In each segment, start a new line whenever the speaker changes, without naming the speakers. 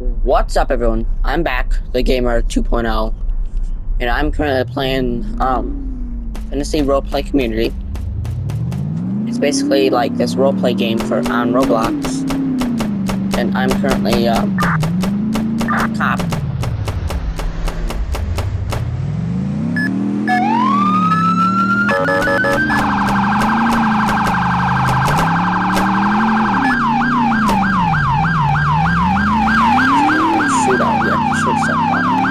What's up, everyone? I'm back, the Gamer 2.0, and I'm currently playing Fantasy Roleplay Community. It's basically like this roleplay game on Roblox, and I'm currently a cop. Shootout, yeah, shoot something.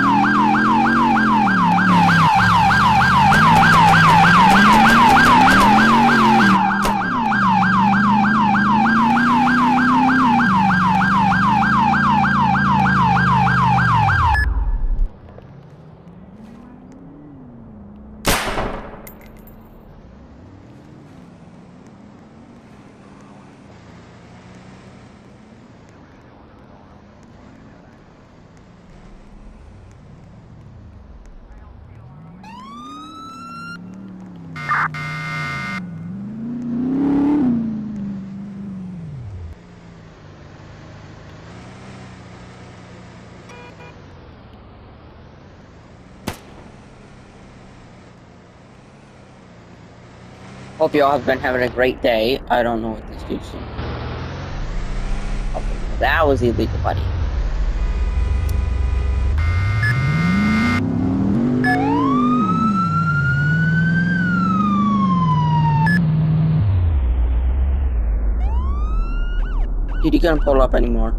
Hope you all have been having a great day. I don't know what this dude's doing. Okay, that was illegal, buddy. Dude, you couldn't pull up anymore.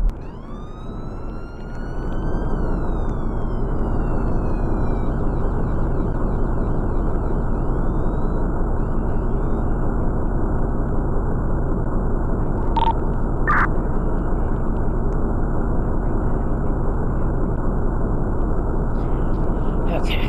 Okay.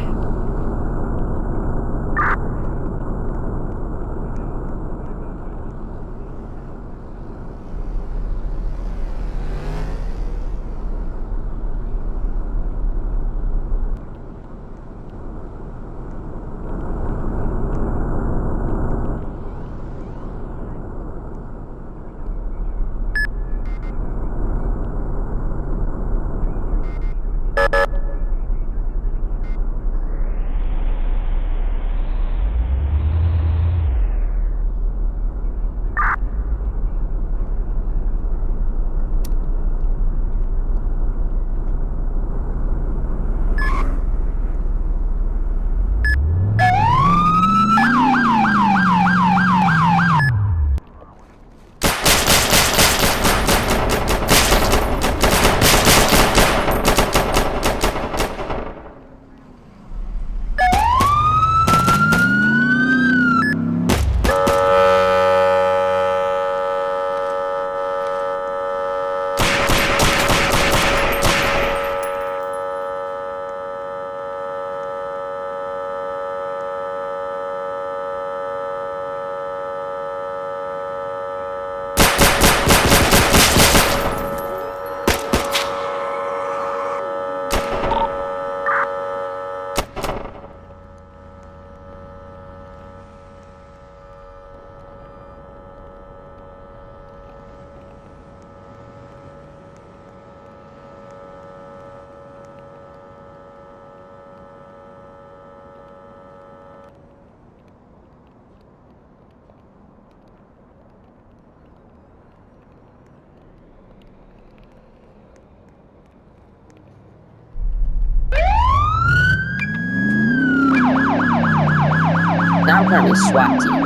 Now I'm currently SWAT team.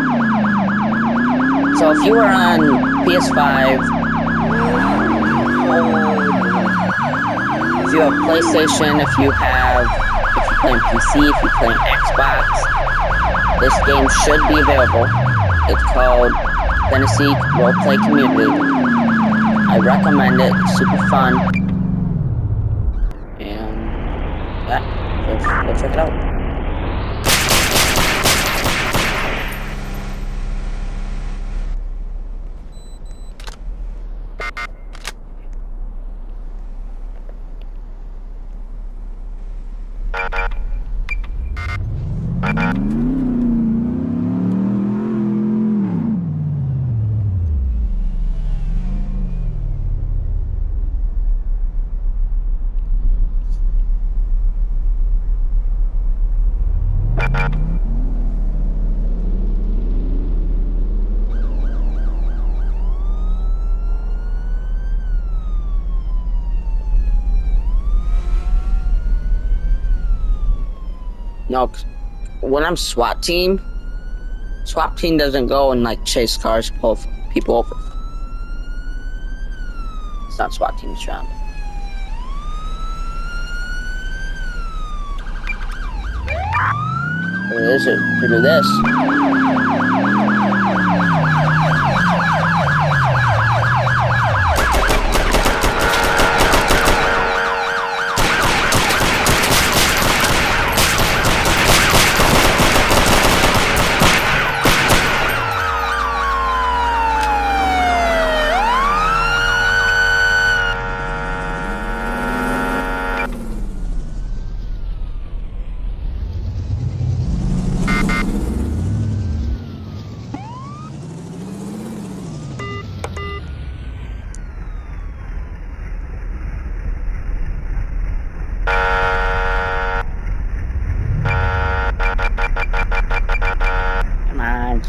So if you were on PS5, if you have PlayStation, if you play on PC, if you play on Xbox, this game should be available. It's called Fantasy Roleplay Community. I recommend it. It's super fun. And yeah, go check it out. No, when I'm SWAT team doesn't go and like chase cars, pull people over. It's not SWAT team's job. Look at this. Come on.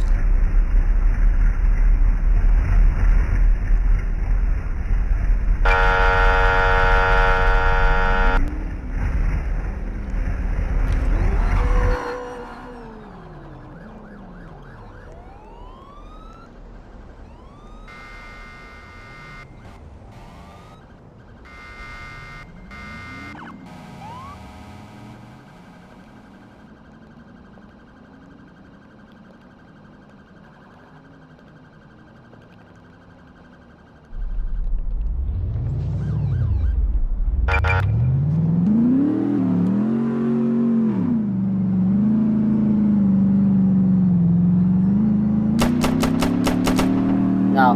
No.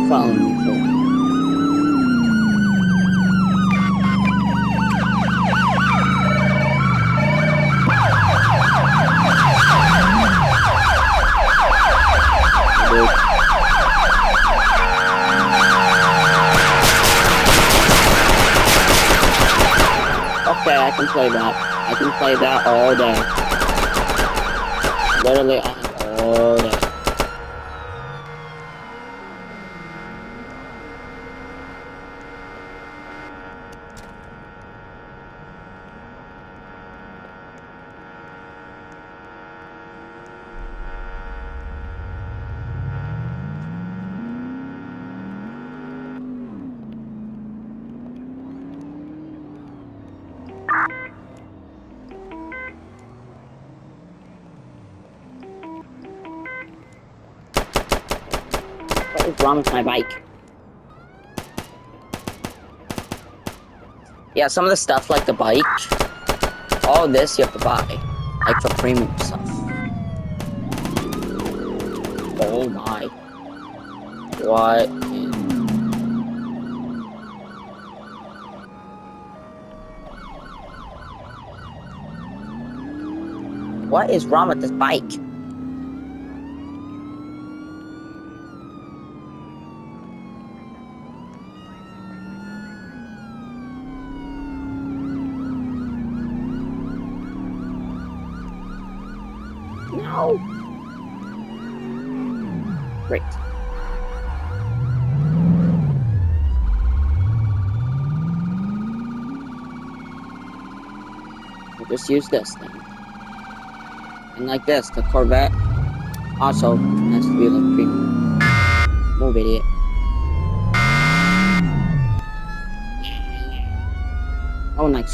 following me for? Okay, I can play that. I can play that all day. Literally all day. What is wrong with my bike? Yeah, some of the stuff like the bike, all this you have to buy, like for premium stuff. Oh my. What? What is wrong with this bike? No. Great. We'll just use this then. And like this, the Corvette also has to be like premium. Move, idiot. Oh, nice.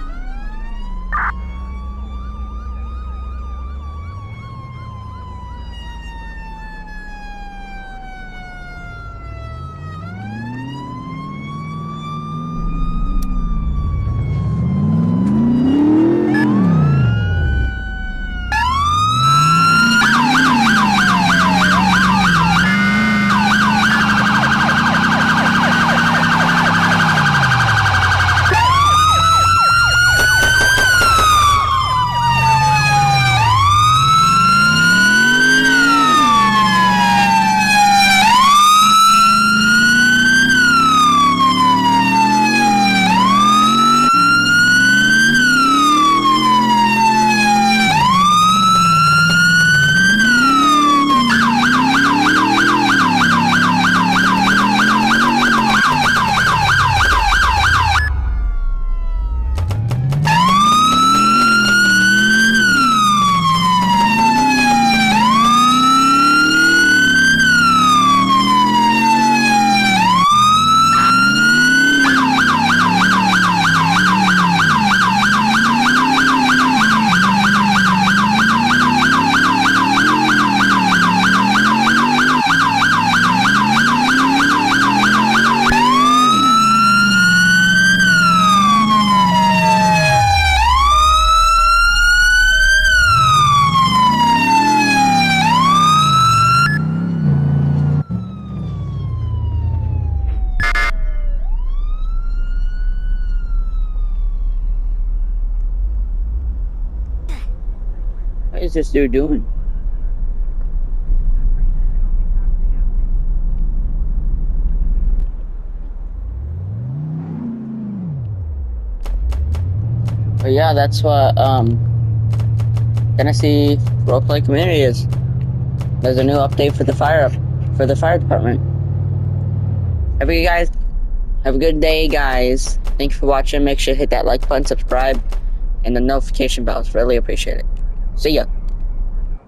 What is this dude doing? But yeah, that's what Tennessee Roleplay Community is. There's a new update for the fire department. Have a good day, guys. Thank you for watching. Make sure to hit that like button, subscribe, and the notification bells. Really appreciate it. See ya.